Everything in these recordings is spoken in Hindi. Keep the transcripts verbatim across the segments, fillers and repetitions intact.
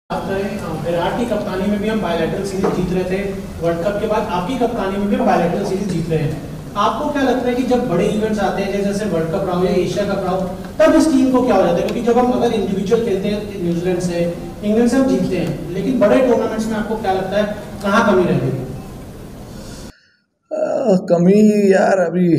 बात करें विराट की कप्तानी में भी हम बायलैटरल सीरीज जीत रहे थे। वर्ल्ड कप के बाद आपकी कप्तानी में भी हम बायलैटरल सीरीज जीत रहे हैं। आपको क्या लगता है कि जब बड़े इवेंट्स आते हैं जैसे वर्ल्ड कप रहा हो या एशिया कप रहा हो, तब इस टीम को क्या हो जाता है? क्योंकि जब हम अगर इंडिविजुअल खेलते हैं न्यूजीलैंड से, इंग्लैंड से हम जीतते हैं, लेकिन बड़े टूर्नामेंट्स में आपको क्या लगता है कहाँ कमी रह गई? कमी यार अभी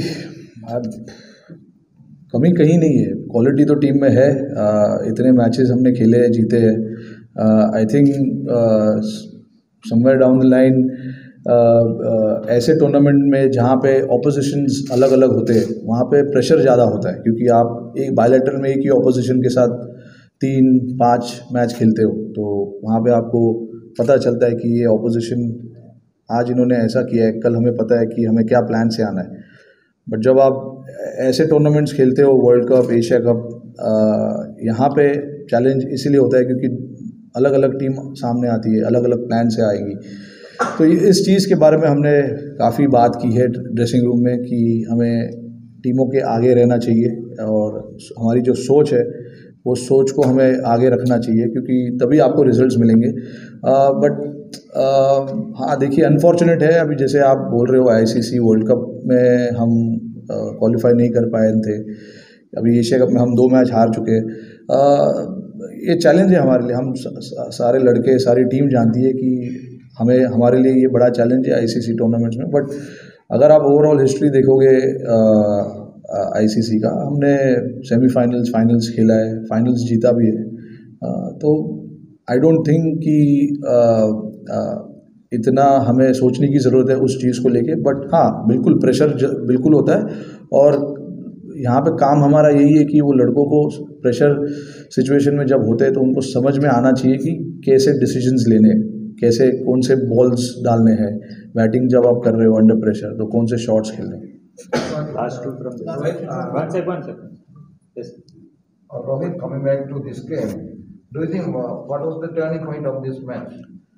कमी कहीं नहीं है। क्वालिटी तो टीम में है। uh, इतने मैचेस हमने खेले हैं, जीते हैं। I think somewhere down the line ऐसे टूर्नामेंट में जहाँ पे ऑपोजिशंस अलग अलग होते हैं वहाँ पे प्रेशर ज़्यादा होता है, क्योंकि आप एक बायलैटरल में एक ही ऑपोजिशन के साथ तीन पाँच मैच खेलते हो, तो वहाँ पे आपको पता चलता है कि ये ऑपोजिशन आज इन्होंने ऐसा किया है, कल हमें पता है कि हमें क्या प्लान से आना है। बट जब आप ऐसे टूर्नामेंट्स खेलते हो, वर्ल्ड कप, एशिया कप, यहाँ पे चैलेंज इसीलिए होता है क्योंकि अलग अलग टीम सामने आती है, अलग अलग प्लान से आएगी। तो इस चीज़ के बारे में हमने काफ़ी बात की है ड्रेसिंग रूम में कि हमें टीमों के आगे रहना चाहिए और हमारी जो सोच है वो सोच को हमें आगे रखना चाहिए, क्योंकि तभी आपको रिजल्ट्स मिलेंगे। बट हाँ देखिए, अनफॉर्चुनेट है अभी जैसे आप बोल रहे हो आईसीसी वर्ल्ड कप में हम क्वालिफाई नहीं कर पाए थे, अभी एशिया कप में हम दो मैच हार चुके हैं। ये चैलेंज है हमारे लिए, हम सारे लड़के सारी टीम जानती है कि हमें हमारे लिए ये बड़ा चैलेंज है आईसीसी टूर्नामेंट्स में। बट अगर आप ओवरऑल हिस्ट्री देखोगे आईसीसी का, हमने सेमीफाइनल्स फाइनल्स खेला है, फाइनल्स जीता भी है। आ, तो आई डोंट थिंक कि आ, आ, इतना हमें सोचने की ज़रूरत है उस चीज़ को लेके। बट हाँ बिल्कुल प्रेशर बिल्कुल होता है, और यहाँ पे काम हमारा यही है कि वो लड़कों को प्रेशर सिचुएशन में जब होते हैं तो उनको समझ में आना चाहिए कि कैसे डिसीजंस लेने, कैसे कौन से बॉल्स डालने हैं, बैटिंग जब आप कर रहे हो अंडर प्रेशर तो कौन से शॉट्स खेलने हैं। Last two from this. One second, one second. Yes. Uh, Rohit, coming back to this game, do you think uh, what was the turning point of this match?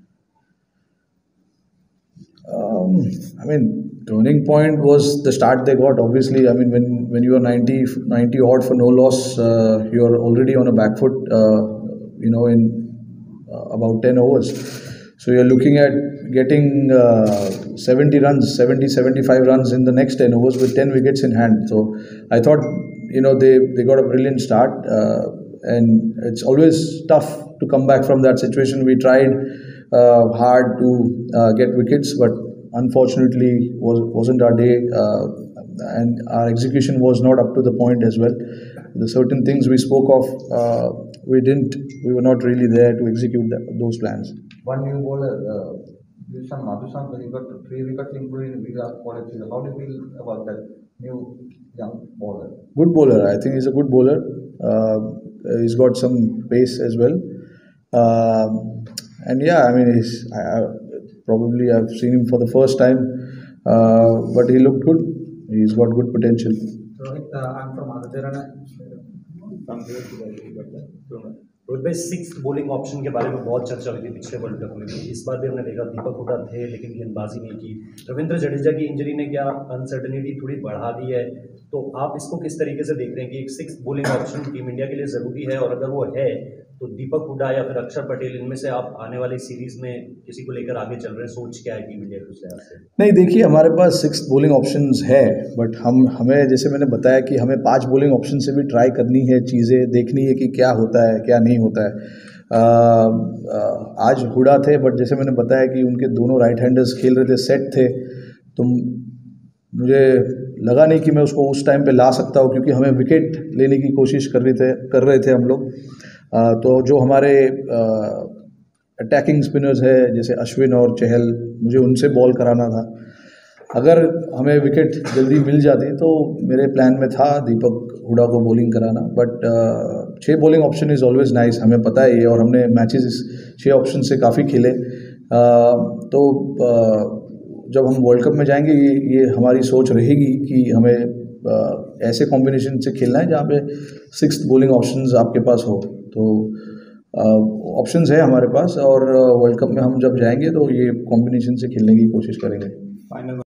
Um, I mean, turning point was the start they got. Obviously, I mean, when when you are ninety, ninety odd for no loss, uh, you are already on a back foot. Uh, you know, in uh, about ten overs, so you are looking at getting uh, seventy runs, seventy, seventy-five runs in the next ten overs with ten wickets in hand. So I thought, you know, they they got a brilliant start, uh, and it's always tough to come back from that situation. We tried uh, hard to uh, get wickets, but unfortunately was wasn't our day, uh, and our execution was not up to the point as well. The certain things we spoke of, uh, we didn't, we were not really there to execute that, those plans. One new bowler, uh, Wilson Madhusan, he got three wickets including Virat quality. How do you feel about that new young bowler? Good bowler, I think he's a good bowler. Uh, he's got some pace as well, uh, and yeah, I mean he's I, I, probably I've seen him for the first time, uh, but he looked good. He's got good potential. Rohit, uh, I'm from Aditya. Rohit भाई, सिक्स बॉलिंग ऑप्शन के बारे में बहुत चर्चा हुई थी पिछले वर्ल्ड कप में भी। इस बार भी हमने देखा दीपक हुडा थे लेकिन गेंदबाजी नहीं की। रविंद्र जडेजा की इंजरी ने क्या अनसर्टेनिटी थोड़ी बढ़ा दी है? तो आप इसको किस तरीके से देख रहे हैं कि एक six bowling option team India के लिए ज़रूरी है, और अगर वो है तो दीपक हुडा या फिर अक्षर पटेल, इनमें से आप आने वाली सीरीज में किसी को लेकर आगे चल रहे हैं? सोच क्या है टीम इंडिया की उस लिहाज से? नहीं देखिए, हमारे पास सिक्स बॉलिंग ऑप्शंस है, बट हम हमें जैसे मैंने बताया कि हमें पांच बॉलिंग ऑप्शन से भी ट्राई करनी है, चीज़ें देखनी है कि क्या होता है क्या नहीं होता है। आ, आ, आज हुडा थे, बट जैसे मैंने बताया कि उनके दोनों राइट हैंडर्स खेल रहे थे, सेट थे, तो मुझे लगा नहीं कि मैं उसको उस टाइम पे ला सकता हूँ, क्योंकि हमें विकेट लेने की कोशिश कर रहे थे कर रहे थे हम लोग। आ, तो जो हमारे अटैकिंग स्पिनर्स है जैसे अश्विन और चहल, मुझे उनसे बॉल कराना था। अगर हमें विकेट जल्दी मिल जाती तो मेरे प्लान में था दीपक हुडा को बॉलिंग कराना। बट छः bowling option is always nice, हमें पता है ये, और हमने मैचेस इस छः ऑप्शन से काफ़ी खेले। आ, तो आ, जब हम वर्ल्ड कप में जाएंगे ये, ये हमारी सोच रहेगी कि हमें आ, ऐसे कॉम्बिनेशन से खेलना है जहाँ पे सिक्स बॉलिंग ऑप्शंस आपके पास हो। तो ऑप्शंस है हमारे पास, और वर्ल्ड कप में हम जब जाएंगे तो ये कॉम्बिनेशन से खेलने की कोशिश करेंगे। Final